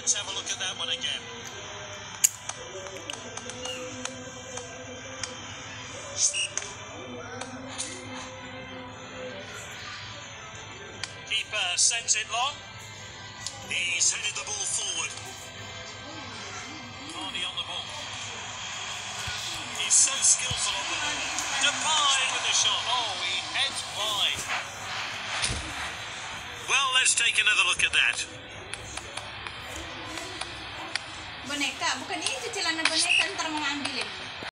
Let's have a look at that one again. Keeper sends it long. He's headed the ball forward. Vardy on the ball. He's so skillful on the ball. Depay with the shot. Oh, he heads wide. Well, let's take another look at that. Boneka, bukan itu celana boneka, ntar mau ngambilin.